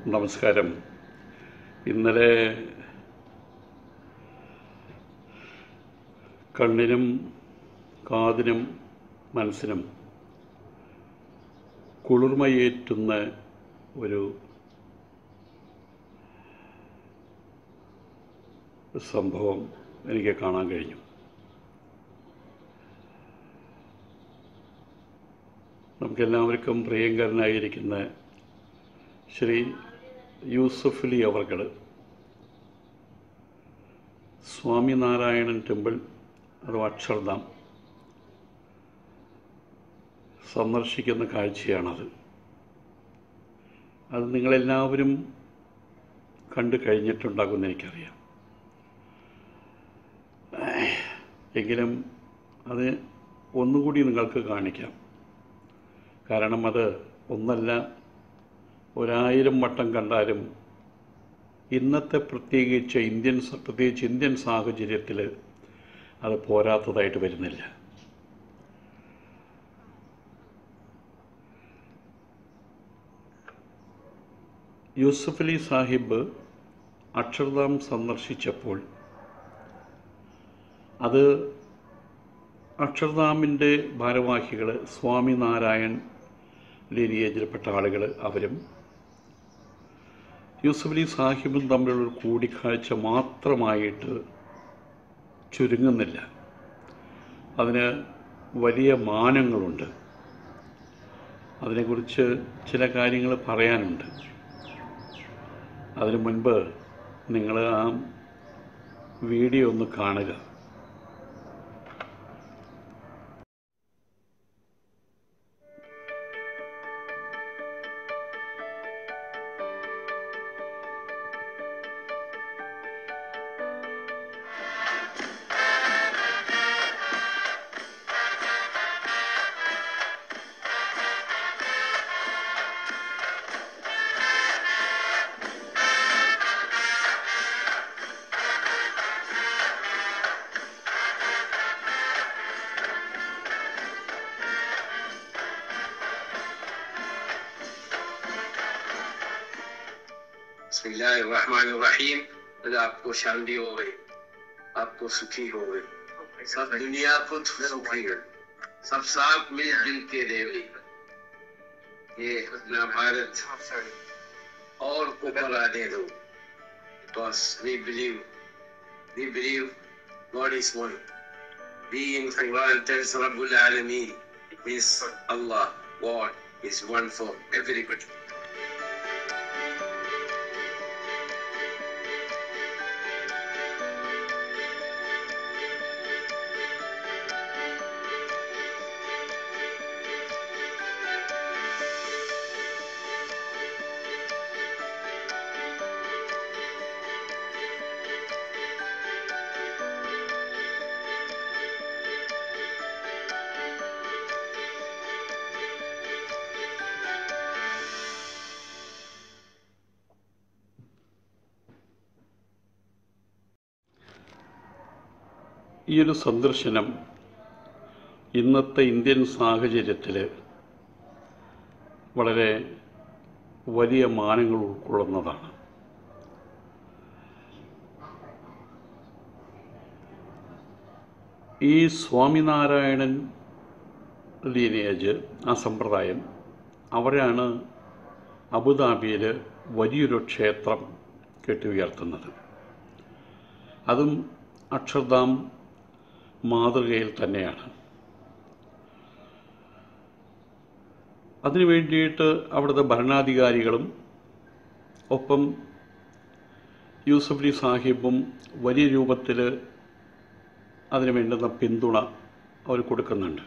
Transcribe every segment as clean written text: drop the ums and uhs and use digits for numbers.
നമസ്കാരം. ഇന്നലെ കണ്ണിനും കാതിനും മനസ്സിനും കുളിർമയേറ്റുന്ന ഒരു സംഭവം എനിക്ക് കാണാൻ കഴിഞ്ഞു. നമുക്കെല്ലാവർക്കും പ്രിയങ്കരനായിരിക്കുന്ന ശ്രീ യൂസഫ് അലി അവർകൾ സ്വാമിനാരായണൻ ടെമ്പിൾ അഥവാ അക്ഷർധാം സന്ദർശിക്കുന്ന കാഴ്ചയാണത്. അത് നിങ്ങളെല്ലാവരും കണ്ടു കഴിഞ്ഞിട്ടുണ്ടാകുമെന്ന് എനിക്കറിയാം. എങ്കിലും അത് ഒന്നുകൂടി നിങ്ങൾക്ക് കാണിക്കാം. കാരണം അത് ഒന്നല്ല 1000 വട്ടം കണ്ടാലും ഇന്നത്തെ പ്രത്യേകിച്ച് ഇന്ത്യൻ സാഹചര്യത്തിൽ അത് പോരാത്തതായിട്ട് വരുന്നില്ല. യൂസഫ് അലി സാഹിബ് അക്ഷർധാം സന്ദർശിച്ചപ്പോൾ അത് അക്ഷർധാമിൻ്റെ ഭാരവാഹികൾ സ്വാമിനാരായൺ ലീനിയേജിൽപ്പെട്ട ആളുകൾ അവരും യൂസഫ് അലി സാഹിബും തമ്മിലുള്ളൊരു കൂടിക്കാഴ്ച മാത്രമായിട്ട് ചുരുങ്ങുന്നില്ല. അതിന് വലിയ മാനങ്ങളുണ്ട്. അതിനെക്കുറിച്ച് ചില കാര്യങ്ങൾ പറയാനുണ്ട്. അതിനു മുൻപ് നിങ്ങൾ ആ വീഡിയോ ഒന്ന് കാണുക. बिस्मिल्लाहिर्रहमानिर्रहीम। आपको शांति हो गई, आपको सुखी हो गई, सब दुनिया को सुखी हो, सब साथ मिलजुल के देवी ये अपना भारत और ऊपर आने दो। Because we believe God is one. We in Quran tells Rabbul Alameen means Allah, God is one for everybody. ഈ ഒരു സന്ദർശനം ഇന്നത്തെ ഇന്ത്യൻ സാഹചര്യത്തിൽ വളരെ വലിയ മാനങ്ങൾ ഉൾക്കൊള്ളുന്നതാണ്. ഈ സ്വാമിനാരായണൻ ലീനിയേജ്, ആ സമ്പ്രദായം, അവരാണ് അബുദാബിയിൽ വലിയൊരു ക്ഷേത്രം കെട്ടിയുയർത്തുന്നത്. അതും അക്ഷർധാം മാതൃകയിൽ തന്നെയാണ്. അതിനു വേണ്ടിയിട്ട് അവിടുത്തെ ഭരണാധികാരികളും ഒപ്പം യൂസഫ് അലി സാഹിബും വലിയ രൂപത്തിൽ അതിനു വേണ്ടുന്ന പിന്തുണ അവർ കൊടുക്കുന്നുണ്ട്.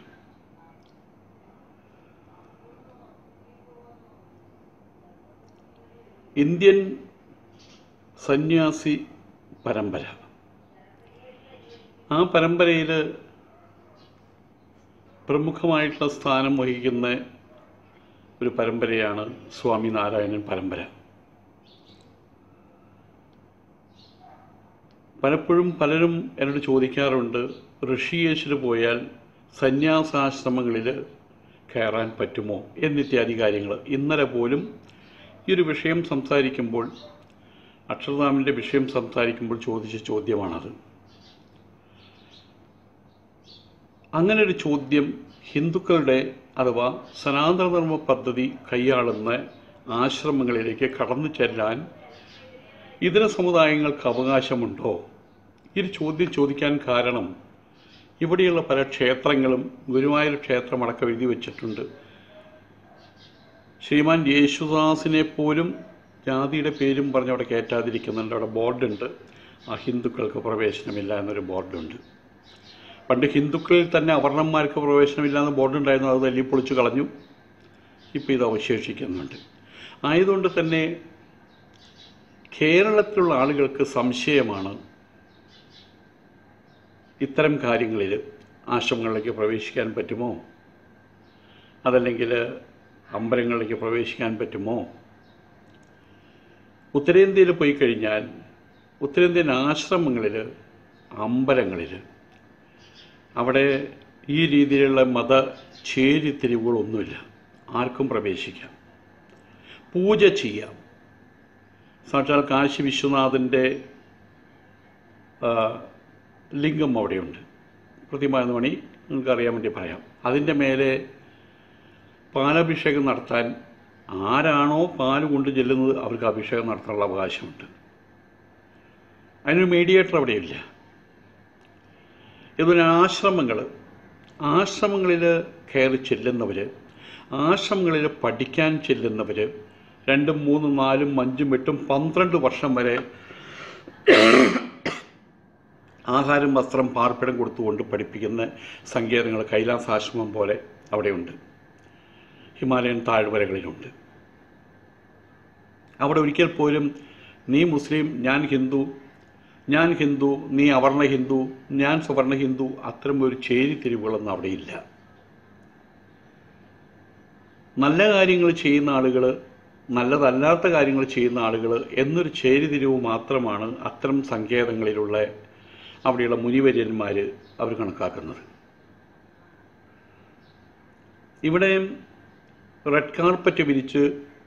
ഇന്ത്യൻ സന്യാസി പരമ്പര, ആ പരമ്പരയിൽ പ്രമുഖമായിട്ടുള്ള സ്ഥാനം വഹിക്കുന്ന ഒരു പരമ്പരയാണ് സ്വാമിനാരായണൻ പരമ്പര. പലപ്പോഴും പലരും എന്നോട് ചോദിക്കാറുണ്ട്, ഋഷിയേശിൽ പോയാൽ സന്യാസാശ്രമങ്ങളിൽ കയറാൻ പറ്റുമോ എന്നിത്യാദി കാര്യങ്ങൾ. ഇന്നലെ പോലും ഈ ഒരു വിഷയം സംസാരിക്കുമ്പോൾ, അക്ഷരധാമിൻ്റെ വിഷയം സംസാരിക്കുമ്പോൾ ചോദിച്ച ചോദ്യമാണത്. അങ്ങനെ ഒരു ചോദ്യം ഹിന്ദുക്കളുടെ അഥവാ സനാതനധർമ്മ പദ്ധതി കൈയാളുന്ന ആശ്രമങ്ങളിലേക്ക് കടന്നു ചെല്ലാൻ ഇതര സമുദായങ്ങൾക്ക് അവകാശമുണ്ടോ? ഈ ഒരു ചോദ്യം ചോദിക്കാൻ കാരണം ഇവിടെയുള്ള പല ക്ഷേത്രങ്ങളും, ഗുരുവായൂർ ക്ഷേത്രമടക്കം എഴുതി വച്ചിട്ടുണ്ട്, ശ്രീമാൻ യേശുദാസിനെ പോലും ജാതിയുടെ പേരും പറഞ്ഞ് അവിടെ കയറ്റാതിരിക്കുന്നുണ്ട്. അവിടെ ബോർഡുണ്ട്, ആ ഹിന്ദുക്കൾക്ക് പ്രവേശനമില്ല എന്നൊരു ബോർഡുണ്ട്. പണ്ട് ഹിന്ദുക്കളിൽ തന്നെ അവർണന്മാർക്ക് പ്രവേശനമില്ല എന്ന് ബോർഡുണ്ടായിരുന്നു, അത് തല്ലിപ്പൊളിച്ച് കളഞ്ഞു. ഇപ്പോൾ ഇത് അവശേഷിക്കുന്നുണ്ട്. ആയതുകൊണ്ട് തന്നെ കേരളത്തിലുള്ള ആളുകൾക്ക് സംശയമാണ് ഇത്തരം കാര്യങ്ങളിൽ ആശ്രമങ്ങളിലേക്ക് പ്രവേശിക്കാൻ പറ്റുമോ, അതല്ലെങ്കിൽ അമ്പലങ്ങളിലേക്ക് പ്രവേശിക്കാൻ പറ്റുമോ. ഉത്തരേന്ത്യയിൽ പോയി കഴിഞ്ഞാൽ ഉത്തരേന്ത്യൻ ആശ്രമങ്ങളിൽ, അമ്പലങ്ങളിൽ അവിടെ ഈ രീതിയിലുള്ള മത ചേരിത്തിരിവുകളൊന്നുമില്ല. ആർക്കും പ്രവേശിക്കാം, പൂജ ചെയ്യാം. സാക്ഷാൽ കാശി വിശ്വനാഥൻ്റെ ലിംഗം അവിടെയുണ്ട്, പ്രതിമ എന്ന് വേണമെങ്കിൽ നിങ്ങൾക്കറിയാൻ വേണ്ടി പറയാം. അതിൻ്റെ മേലെ പാലഭിഷേകം നടത്താൻ ആരാണോ പാല് കൊണ്ട് ചെല്ലുന്നത് അവർക്ക് അഭിഷേകം നടത്താനുള്ള അവകാശമുണ്ട്. അതിനൊരു മീഡിയേറ്റർ അവിടെയില്ല. ഇതുപോലെ ആശ്രമങ്ങളിൽ കയറി ചെല്ലുന്നവർ, ആശ്രമങ്ങളിൽ പഠിക്കാൻ ചെല്ലുന്നവർ 2, 3, 4, 5, 8, 12 വർഷം വരെ ആഹാരം, വസ്ത്രം, പാർപ്പിടം കൊടുത്തുകൊണ്ട് പഠിപ്പിക്കുന്ന സങ്കേതങ്ങൾ കൈലാസാശ്രമം പോലെ അവിടെയുണ്ട്, ഹിമാലയൻ താഴ്വരകളിലുണ്ട്. അവിടെ ഒരിക്കൽ പോലും നീ മുസ്ലിം, ഞാൻ ഹിന്ദു, നീ അവർണ ഹിന്ദു, ഞാൻ സവർണ ഹിന്ദു, അത്തരം ഒരു ചേരിതിരിവുകളൊന്നും അവിടെയില്ല. നല്ല കാര്യങ്ങൾ ചെയ്യുന്ന ആളുകൾ, നല്ലതല്ലാത്ത കാര്യങ്ങൾ ചെയ്യുന്ന ആളുകൾ എന്നൊരു ചേരിതിരിവ് മാത്രമാണ് അത്തരം സങ്കേതങ്ങളിലുള്ള അവിടെയുള്ള മുനിവര്യന്മാർ അവർ കണക്കാക്കുന്നത്. ഇവിടെ റെഡ് കാർപ്പറ്റ് വിരിച്ച്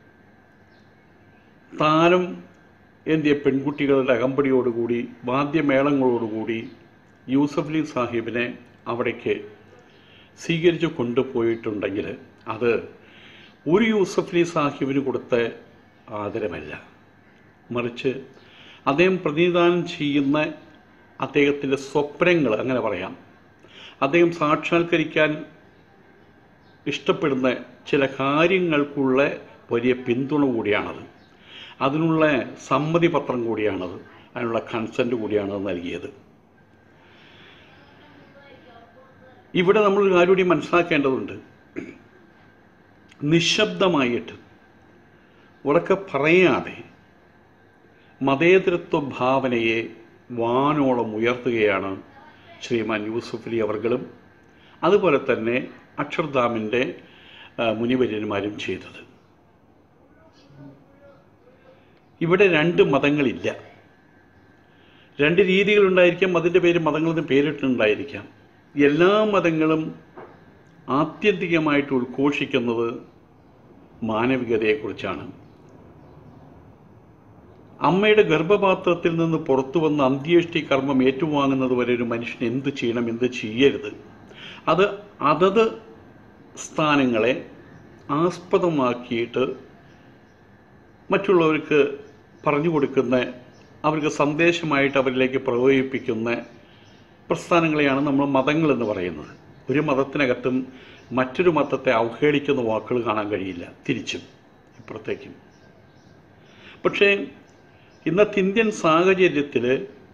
താരം എന്തിയ പെൺകുട്ടികളുടെ അകമ്പടിയോടുകൂടി, വാദ്യമേളങ്ങളോടുകൂടി യൂസഫലി സാഹിബിനെ അവിടേക്ക് സ്വീകരിച്ച് കൊണ്ടുപോയിട്ടുണ്ടെങ്കിൽ അത് ഒരു യൂസഫലി സാഹിബിന് കൊടുത്ത ആദരമല്ല, മറിച്ച് അദ്ദേഹം പ്രതിനിധാനം ചെയ്യുന്ന അദ്ദേഹത്തിൻ്റെ സ്വപ്നങ്ങൾ, അങ്ങനെ പറയാം, അദ്ദേഹം സാക്ഷാത്കരിക്കാൻ ഇഷ്ടപ്പെടുന്ന ചില കാര്യങ്ങൾക്കുള്ള വലിയ പിന്തുണ കൂടിയാണത്, അതിനുള്ള സമ്മതിപത്രം കൂടിയാണത്, അതിനുള്ള കൺസെൻറ്റ് കൂടിയാണത് നൽകിയത്. ഇവിടെ നമ്മളൊരു കാര്യം കൂടി മനസ്സിലാക്കേണ്ടതുണ്ട്. നിശബ്ദമായിട്ട്, ഉറക്കെ പറയാതെ മതേതരത്വ ഭാവനയെ വാനോളം ഉയർത്തുകയാണ് ശ്രീമാൻ യൂസഫലി അവർകളും അതുപോലെ തന്നെ അക്ഷർധാമിൻ്റെ മുനിവര്യന്മാരും ചെയ്തത്. ഇവിടെ 2 മതങ്ങളില്ല, 2 രീതികളുണ്ടായിരിക്കാം, അതിൻ്റെ പേര് മതങ്ങളെന്ന് പേരിട്ടുണ്ടായിരിക്കാം. എല്ലാ മതങ്ങളും ആത്യന്തികമായിട്ട് ഉദ്ഘോഷിക്കുന്നത് മാനവികതയെക്കുറിച്ചാണ്. അമ്മയുടെ ഗർഭപാത്രത്തിൽ നിന്ന് പുറത്തു വന്ന അന്ത്യേഷ്ടി കർമ്മം ഏറ്റുവാങ്ങുന്നത് വരെ ഒരു മനുഷ്യൻ എന്ത് ചെയ്യണം, എന്ത് ചെയ്യരുത്, അത് അതത് സ്ഥാനങ്ങളെ ആസ്പദമാക്കിയിട്ട് മറ്റുള്ളവർക്ക് പറഞ്ഞു കൊടുക്കുന്ന, അവർക്ക് സന്ദേശമായിട്ട് അവരിലേക്ക് പ്രയോഗിപ്പിക്കുന്ന പ്രസ്ഥാനങ്ങളെയാണ് നമ്മൾ മതങ്ങളെന്ന് പറയുന്നത്. ഒരു മതത്തിനകത്തും മറ്റൊരു മതത്തെ അവഹേളിക്കുന്ന വാക്കുകൾ കാണാൻ കഴിയില്ല, തിരിച്ചും ഇപ്പുറത്തേക്കും. പക്ഷേ ഇന്നത്തെ ഇന്ത്യൻ സാഹചര്യത്തിൽ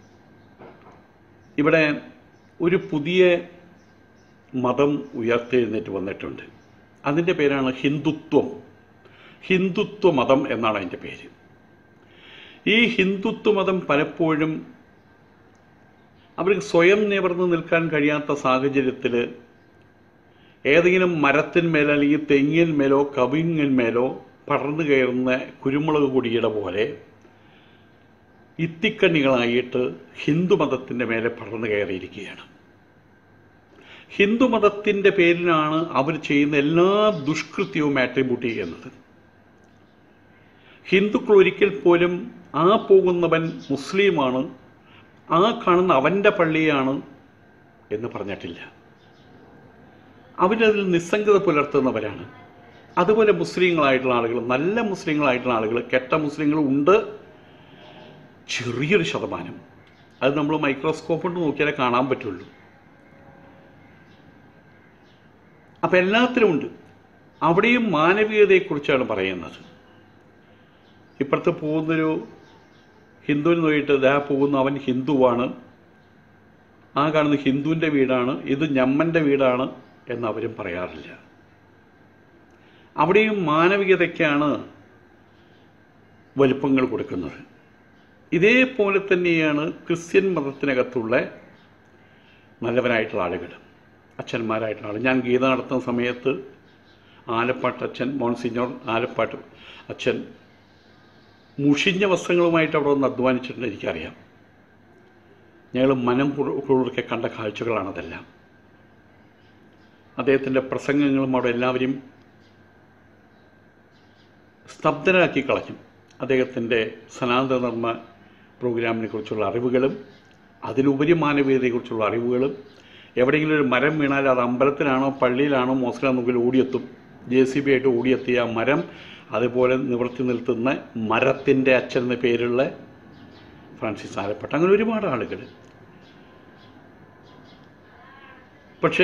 ഇവിടെ ഒരു പുതിയ മതം ഉയർത്തെഴുന്നേറ്റ് വന്നിട്ടുണ്ട്. അതിൻ്റെ പേരാണ് ഹിന്ദുത്വ മതം എന്നാണ് അതിൻ്റെ പേര്. ഈ ഹിന്ദുത്വ മതം പലപ്പോഴും അവർക്ക് സ്വയം നിവർന്ന് നിൽക്കാൻ കഴിയാത്ത സാഹചര്യത്തിൽ ഏതെങ്കിലും മരത്തിന്മേൽ അല്ലെങ്കിൽ തെങ്ങിന്മേലോ കവിങ്ങിന്മേലോ പടർന്നു കയറുന്ന കുരുമുളക് കൊടിയുടെ പോലെ ഇത്തിക്കണ്ണികളായിട്ട് ഹിന്ദുമതത്തിൻ്റെ മേലെ പടർന്നു കയറിയിരിക്കുകയാണ്. ഹിന്ദുമതത്തിൻ്റെ പേരിലാണ് അവർ ചെയ്യുന്ന എല്ലാ ദുഷ്കൃത്യവും ആട്രിബ്യൂട്ട് ചെയ്യുന്നത്. ഹിന്ദുക്കൾ ഒരിക്കൽ പോലും ആ പോകുന്നവൻ മുസ്ലിമാണ്, ആ കാണുന്ന അവൻ്റെ പള്ളിയാണ് എന്ന് പറഞ്ഞിട്ടില്ല. അവരതിൽ നിസ്സംഗത പുലർത്തുന്നവരാണ്. അതുപോലെ മുസ്ലിങ്ങളായിട്ടുള്ള ആളുകൾ, നല്ല മുസ്ലിങ്ങളായിട്ടുള്ള ആളുകൾ, കെട്ട മുസ്ലിങ്ങളും ഉണ്ട്, ചെറിയൊരു ശതമാനം. അത് നമ്മൾ മൈക്രോസ്കോപ്പ് കൊണ്ട് നോക്കിയാലേ കാണാൻ പറ്റുള്ളൂ. അപ്പം എല്ലാത്തിലും ഉണ്ട്. അവിടെയും മാനവികതയെക്കുറിച്ചാണ് പറയുന്നത്. ഇപ്പുറത്ത് പോകുന്നൊരു ഹിന്ദുവിന് നോക്കിയിട്ട് ദാ പോകുന്ന അവൻ ഹിന്ദുവാണ്, ആ കാണുന്ന ഹിന്ദുവിൻ്റെ വീടാണ്, ഇത് ഞമ്മൻ്റെ വീടാണ് എന്ന് അവരും പറയാറില്ല. അവിടെയും മാനവികതയ്ക്കാണ് വലിപ്പങ്ങൾ കൊടുക്കുന്നത്. ഇതേപോലെ തന്നെയാണ് ക്രിസ്ത്യൻ മതത്തിനകത്തുള്ള നല്ലവരായിട്ടുള്ള ആളുകൾ, അച്ഛന്മാരായിട്ടുള്ള ആൾ. ഞാൻ ഗീത നടത്തുന്ന സമയത്ത് ആലപ്പാട്ട് അച്ഛൻ, മോൺസിഞ്ഞോർ ആലപ്പാട്ട് അച്ഛൻ മുഷിഞ്ഞ വസ്ത്രങ്ങളുമായിട്ട് അവിടെ വന്ന് അധ്വാനിച്ചിട്ടുണ്ട്, എനിക്കറിയാം. ഞങ്ങൾ മനം കുളിർക്കെ കണ്ട കാഴ്ചകളാണതെല്ലാം. അദ്ദേഹത്തിൻ്റെ പ്രസംഗങ്ങളും അവിടെ എല്ലാവരും സ്തബ്ധരാക്കി കളഞ്ഞു. അദ്ദേഹത്തിൻ്റെ സനാതന ധർമ്മ പ്രോഗ്രാമിനെ കുറിച്ചുള്ള അറിവുകളും അതിലുപരി മാനവീയതയെക്കുറിച്ചുള്ള അറിവുകളും. എവിടെയെങ്കിലും ഒരു മരം വീണാൽ അത് അമ്പലത്തിലാണോ പള്ളിയിലാണോ മോസ്കിലാണോ മുമ്പിൽ ഓടിയെത്തും. JCB ആയിട്ട് ഓടിയെത്തിയ മരം, അതുപോലെ നിവർത്തി നിൽത്തുന്ന മരത്തിൻ്റെ അച്ഛൻ എന്ന പേരുള്ള ഫ്രാൻസിസ് ആലപ്പാട്ട്, അങ്ങനെ ഒരുപാട് ആളുകൾ. പക്ഷേ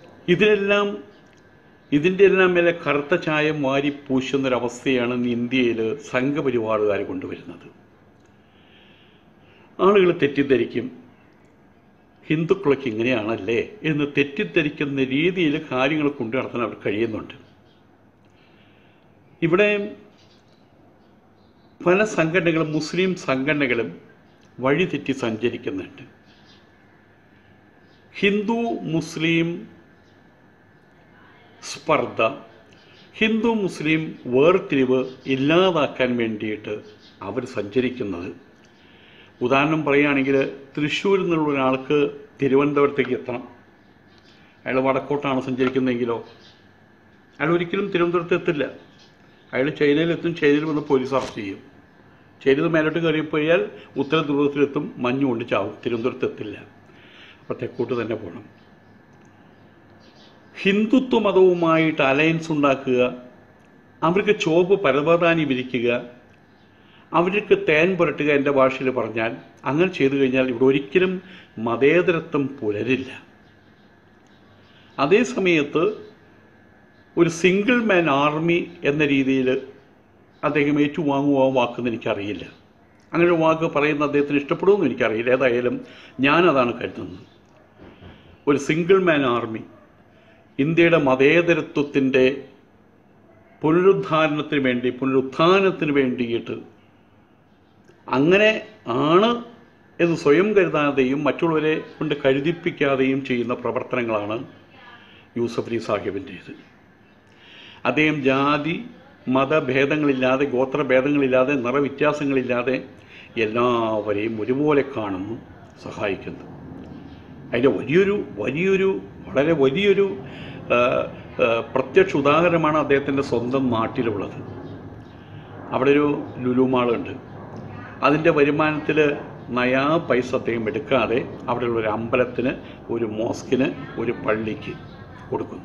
ഇതിൻ്റെ എല്ലാം മേലെ കറുത്ത ചായം വാരി പൂശുന്നൊരവസ്ഥയാണ് ഇന്ത്യയിൽ സംഘപരിവാറുകാർ കൊണ്ടുവരുന്നത്. ആളുകൾ തെറ്റിദ്ധരിക്കും, ഹിന്ദുക്കളൊക്കെ ഇങ്ങനെയാണല്ലേ എന്ന് തെറ്റിദ്ധരിക്കുന്ന രീതിയിൽ കാര്യങ്ങൾ കൊണ്ടു നടത്താൻ അവർ കഴിയുന്നുണ്ട്. ഇവിടെ പല സംഘടനകളും, മുസ്ലിം സംഘടനകളും വഴിതെറ്റി സഞ്ചരിക്കുന്നുണ്ട്. ഹിന്ദു മുസ്ലിം സ്പർദ്ധ, ഹിന്ദു മുസ്ലിം വേർതിരിവ് ഇല്ലാതാക്കാൻ വേണ്ടിയിട്ട് അവർ സഞ്ചരിക്കുന്നത്. ഉദാഹരണം പറയുകയാണെങ്കിൽ, തൃശ്ശൂരിൽ നിന്നുള്ള ഒരാൾക്ക് തിരുവനന്തപുരത്തേക്ക് എത്തണം. അയാൾ വടക്കോട്ടാണ് സഞ്ചരിക്കുന്നതെങ്കിലോ അയാൾ ഒരിക്കലും തിരുവനന്തപുരത്ത് എത്തില്ല. അയാൾ ചൈനയിലെത്തും, ചൈനയിൽ വന്ന് പോലീസ് അറസ്റ്റ് ചെയ്യും. ചൈനയിൽ മേലോട്ട് കയറിപ്പോയാൽ ഉത്തര ധ്രുവത്തിലെത്തും, മഞ്ഞുകൊണ്ട് ചാവും, തിരുവനന്തപുരത്ത് എത്തില്ല. അപ്പോൾ തെക്കോട്ട് തന്നെ പോകണം. ഹിന്ദുത്വ മതവുമായിട്ട് അലയൻസ് ഉണ്ടാക്കുക, അവർക്ക് ചോപ്പ് പരവതാനി വിരിക്കുക, അവർക്ക് തേൻ പുരട്ടുക, എൻ്റെ ഭാഷയിൽ പറഞ്ഞാൽ അങ്ങനെ ചെയ്തു കഴിഞ്ഞാൽ ഇവിടെ ഒരിക്കലും മതേതരത്വം പുലരില്ല. അതേ സമയത്ത് ഒരു സിംഗിൾ മാൻ ആർമി എന്ന രീതിയിൽ അദ്ദേഹം ഏറ്റുവാങ്ങുമോ വാക്കെന്ന് എനിക്കറിയില്ല. അങ്ങനെ ഒരു വാക്ക് പറയുന്ന അദ്ദേഹത്തിന് ഇഷ്ടപ്പെടുമെന്നും എനിക്കറിയില്ല. ഏതായാലും ഞാനതാണ് കരുതുന്നത്. ഒരു സിംഗിൾ മാൻ ആർമി ഇന്ത്യയുടെ മതേതരത്വത്തിൻ്റെ പുനരുത്ഥാനത്തിന് വേണ്ടിയിട്ട് അങ്ങനെ ആണ് എന്ന് സ്വയം കരുതാതെയും മറ്റുള്ളവരെ കൊണ്ട് കരുതിപ്പിക്കാതെയും ചെയ്യുന്ന പ്രവർത്തനങ്ങളാണ് യൂസഫ് അലി സാഹിബിൻ്റേത്. അദ്ദേഹം ജാതി മതഭേദങ്ങളില്ലാതെ, ഗോത്രഭേദങ്ങളില്ലാതെ, നിറവ്യത്യാസങ്ങളില്ലാതെ എല്ലാവരെയും ഒരുപോലെ കാണുന്നു, സഹായിക്കുന്നു. അതിൻ്റെ വളരെ വലിയൊരു പ്രത്യക്ഷ ഉദാഹരണമാണ് അദ്ദേഹത്തിൻ്റെ സ്വന്തം നാട്ടിലുള്ളത്. അവിടെ ഒരു ലുലു മാളുണ്ട്. അതിൻ്റെ വരുമാനത്തിൽ നയാ പൈസ അദ്ദേഹം എടുക്കാതെ അവിടെയുള്ള ഒരു അമ്പലത്തിന്, ഒരു മോസ്കിന്, ഒരു പള്ളിക്ക് കൊടുക്കുന്നു.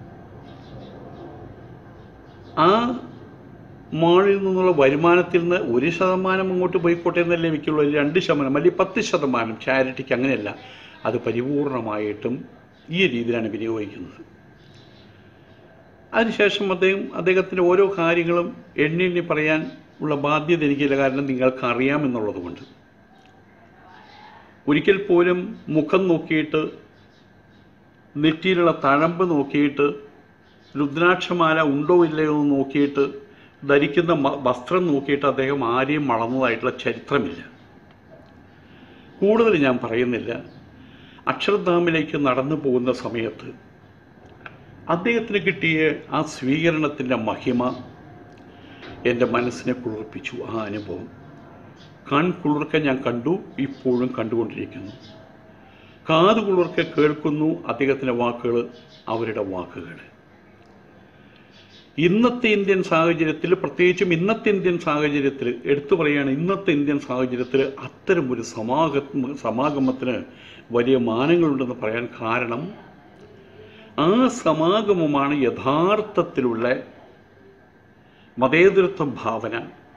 ആ മാളിൽ നിന്നുള്ള വരുമാനത്തിൽ നിന്ന് 1% അങ്ങോട്ട് പോയിക്കോട്ടെ എന്നല്ലേ മിക്കുള്ളൂ. 2% അല്ലെങ്കിൽ 10% ചാരിറ്റിക്ക്. അങ്ങനെയല്ല, അത് പരിപൂർണമായിട്ടും ഈ രീതിയിലാണ് വിനിയോഗിക്കുന്നത്. അതിനുശേഷം അദ്ദേഹത്തിൻ്റെ ഓരോ കാര്യങ്ങളും എണ്ണി പറയാൻ ഉള്ള ബാധ്യത എനിക്കില്ല, കാരണം നിങ്ങൾക്കറിയാമെന്നുള്ളത് കൊണ്ട്. ഒരിക്കൽ പോലും മുഖം നോക്കിയിട്ട്, നെറ്റിയിലുള്ള തഴമ്പ് നോക്കിയിട്ട്, രുദ്രാക്ഷമാല ഉണ്ടോ ഇല്ലയോ എന്ന് നോക്കിയിട്ട്, ധരിക്കുന്ന വസ്ത്രം നോക്കിയിട്ട് അദ്ദേഹം ആരെയും വളർന്നതായിട്ടുള്ള ചരിത്രമില്ല. കൂടുതൽ ഞാൻ പറയുന്നില്ല. അക്ഷർധാമിലേക്ക് നടന്നു പോകുന്ന സമയത്ത് അദ്ദേഹത്തിന് കിട്ടിയ ആ സ്വീകരണത്തിൻ്റെ മഹിമ എൻ്റെ മനസ്സിനെ കുളിർപ്പിച്ചു. ആ അനുഭവം കൺകുളിർക്കെ ഞാൻ കണ്ടു, ഇപ്പോഴും കണ്ടുകൊണ്ടിരിക്കുന്നു. കാത് കുളിർക്കെ കേൾക്കുന്നു അദ്ദേഹത്തിൻ്റെ വാക്കുകൾ, അവരുടെ വാക്കുകൾ. ഇന്നത്തെ ഇന്ത്യൻ സാഹചര്യത്തിൽ, പ്രത്യേകിച്ചും ഇന്നത്തെ ഇന്ത്യൻ സാഹചര്യത്തിൽ എടുത്തു പറയുകയാണ്, ഇന്നത്തെ ഇന്ത്യൻ സാഹചര്യത്തിൽ അത്തരം ഒരു സമാഗമത്തിന് വലിയ മാനങ്ങളുണ്ടെന്ന് പറയാൻ കാരണം ആ സമാഗമമാണ് യഥാർത്ഥത്തിലുള്ള മതേതരത്വ ഭാവന,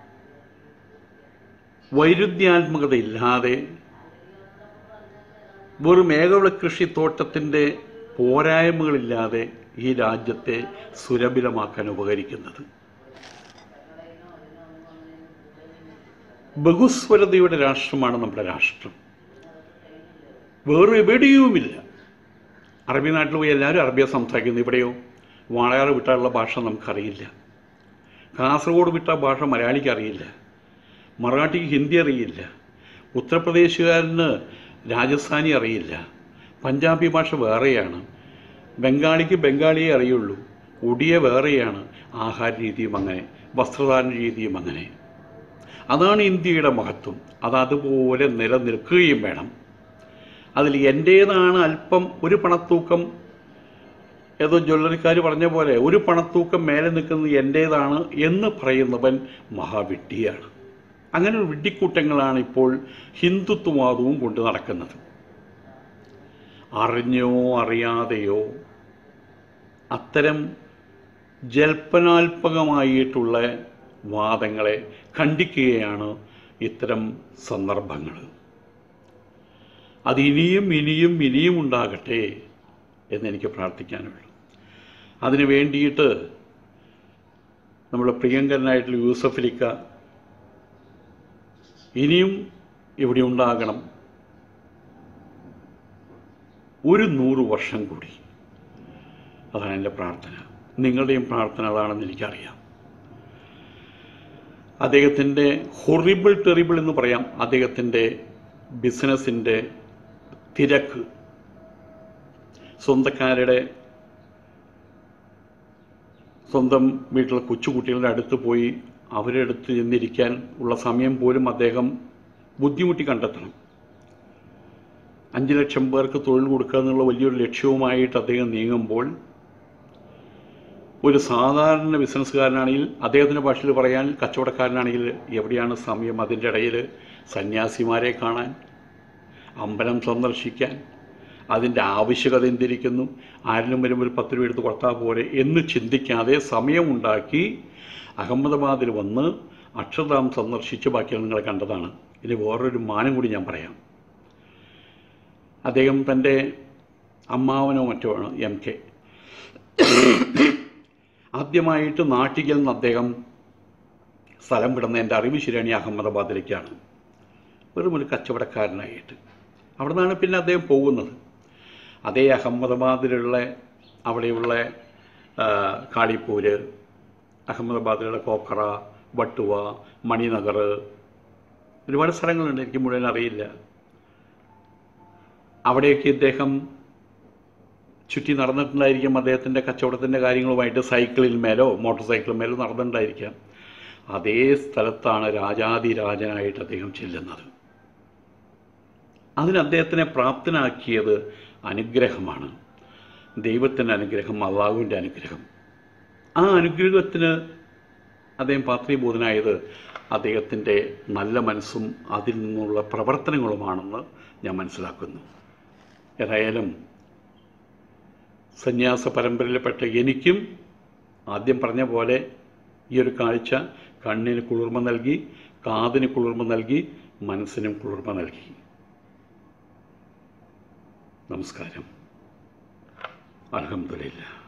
വൈരുദ്ധ്യാത്മകതയില്ലാതെ വെറും ഏകവിള കൃഷിത്തോട്ടത്തിൻ്റെ പോരായ്മകളില്ലാതെ ഈ രാജ്യത്തെ സുലഭിലമാക്കാൻ ഉപകരിക്കുന്നത്. ബഹുസ്വരതയുടെ രാഷ്ട്രമാണ് നമ്മുടെ രാഷ്ട്രം. വേറെ എവിടെയുമില്ല. അറബി നാട്ടിൽ പോയി എല്ലാവരും അറബിയ സംസാരിക്കുന്നു. ഇവിടെയോ വാളയാർ വിട്ടാലുള്ള ഭാഷ നമുക്കറിയില്ല. കാസർഗോഡ് വിട്ട ഭാഷ മലയാളിക്ക് അറിയില്ല. മറാഠിക്ക് ഹിന്ദി അറിയില്ല. ഉത്തർപ്രദേശുകാരന് രാജസ്ഥാനി അറിയില്ല. പഞ്ചാബി ഭാഷ വേറെയാണ്. ബംഗാളിക്ക് ബംഗാളിയെ അറിയുള്ളൂ. ഒഡിയ വേറെയാണ്. ആഹാര രീതിയും അങ്ങനെ, വസ്ത്രധാരണ രീതിയും അങ്ങനെ. അതാണ് ഇന്ത്യയുടെ മഹത്വം. അതതുപോലെ നിലനിൽക്കുകയും വേണം. അതിൽ എൻ്റേതാണ് അല്പം ഒരു പണത്തൂക്കം, ഏതോ ജ്വല്ലറിക്കാർ പറഞ്ഞ പോലെ ഒരു പണത്തൂക്കം മേലെ നിൽക്കുന്നത് എൻ്റേതാണ് എന്ന് പറയുന്നവൻ മഹാവിഡ്ഢിയാണ്. അങ്ങനെ ഒരു വിഡ്ഢിക്കൂട്ടങ്ങളാണ് ഇപ്പോൾ ഹിന്ദുത്വവാദവും കൊണ്ട് നടക്കുന്നത്. അറിഞ്ഞോ അറിയാതെയോ അത്തരം ജൽപ്പനാത്മകമായിട്ടുള്ള വാദങ്ങളെ ഖണ്ഡിക്കുകയാണ് ഇത്തരം സന്ദർഭങ്ങൾ. അതിനിയും ഇനിയും ഇനിയും ഉണ്ടാകട്ടെ എന്നെനിക്ക് പ്രാർത്ഥിക്കാനുള്ളൂ. അതിനു വേണ്ടിയിട്ട് നമ്മുടെ പ്രിയങ്കരനായിട്ടുള്ള യൂസഫലിക്ക ഇനിയും ഇവിടെ ഉണ്ടാകണം. ഒരു 100 വർഷം കൂടി. അതാണ് എൻ്റെ പ്രാർത്ഥന. നിങ്ങളുടെയും പ്രാർത്ഥന അതാണെന്ന് എനിക്കറിയാം. അദ്ദേഹത്തിൻ്റെ ടെറിബിൾ എന്ന് പറയാം. അദ്ദേഹത്തിൻ്റെ ബിസിനസ്സിൻ്റെ തിരക്ക്, സ്വന്തം വീട്ടിലെ കൊച്ചുകുട്ടികളുടെ അടുത്ത് പോയി അവരുടെ അടുത്ത് ചെന്നിരിക്കാൻ ഉള്ള സമയം പോലും അദ്ദേഹം ബുദ്ധിമുട്ടി കണ്ടെത്തണം. 5 ലക്ഷം പേർക്ക് തൊഴിൽ കൊടുക്കുക എന്നുള്ള വലിയൊരു ലക്ഷ്യവുമായിട്ട് അദ്ദേഹം നീങ്ങുമ്പോൾ ഒരു സാധാരണ ബിസിനസ്സുകാരനാണെങ്കിൽ, അദ്ദേഹത്തിൻ്റെ ഭാഷയിൽ പറയാൻ കച്ചവടക്കാരനാണെങ്കിൽ എവിടെയാണ് സമയം? അതിൻ്റെ ഇടയിൽ സന്യാസിമാരെ കാണാൻ, അമ്പലം സന്ദർശിക്കാൻ, അതിൻ്റെ ആവശ്യകത എന്തിരിക്കുന്നു, ആരിലും വരുമ്പോൾ ഒരു 10 രൂപ എടുത്ത് കൊടുത്താൽ പോരെ എന്ന് ചിന്തിക്കാതെ സമയമുണ്ടാക്കി അഹമ്മദാബാദിൽ വന്ന് അക്ഷർധാം സന്ദർശിച്ച് ബാക്കിയുള്ള നിങ്ങളെ കണ്ടതാണ്. ഇനി വേറൊരു മാനം കൂടി ഞാൻ പറയാം. അദ്ദേഹം തൻ്റെ അമ്മാവനോ മറ്റോ ആണ് MK. ആദ്യമായിട്ട് നാട്ടികയിൽ നിന്ന് അദ്ദേഹം സ്ഥലം വിടുന്ന എൻ്റെ അറിവ് ശരിയാണ് അഹമ്മദാബാദിലേക്കാണ്. വെറും ഒരു കച്ചവടക്കാരനായിട്ട്. അവിടെ നിന്നാണ് പിന്നെ അദ്ദേഹം പോകുന്നത്. അതേ അഹമ്മദാബാദിലുള്ള അവിടെയുള്ള കാളിപ്പൂര്, അഹമ്മദാബാദിലുള്ള കോക്കറ, ബട്ടുവ, മണിനഗർ, ഒരുപാട് സ്ഥലങ്ങളുണ്ട്, എനിക്ക് മുഴുവൻ അറിയില്ല. അവിടെയൊക്കെ ഇദ്ദേഹം ചുറ്റി നടന്നിട്ടുണ്ടായിരിക്കും. അദ്ദേഹത്തിൻ്റെ കച്ചവടത്തിൻ്റെ കാര്യങ്ങളുമായിട്ട് സൈക്കിളിൽ മേലോ മോട്ടോർ സൈക്കിളിൽ മേലോ നടന്നിട്ടുണ്ടായിരിക്കാം. അതേ സ്ഥലത്താണ് രാജാതിരാജനായിട്ട് അദ്ദേഹം ചെല്ലുന്നത്. അതിന് അദ്ദേഹത്തിനെ പ്രാപ്തനാക്കിയത് അനുഗ്രഹമാണ്. ദൈവത്തിൻ്റെ അനുഗ്രഹം, അള്ളാഹുവിൻ്റെ അനുഗ്രഹം. ആ അനുഗ്രഹത്തിന് അദ്ദേഹം പാത്രീഭൂതനായത് അദ്ദേഹത്തിൻ്റെ നല്ല മനസ്സും അതിൽ നിന്നുള്ള പ്രവർത്തനങ്ങളുമാണെന്ന് ഞാൻ മനസ്സിലാക്കുന്നു. ഏതായാലും സന്യാസ പരമ്പരയിൽപ്പെട്ട എനിക്കും ആദ്യം പറഞ്ഞ പോലെ ഈ ഒരു കാഴ്ച കണ്ണിന് കുളിർമ നൽകി, കാതിന് കുളിർമ നൽകി, മനസ്സിനും കുളിർമ നൽകി. നമസ്കാരം. അൽഹംദുലില്ലാഹ്.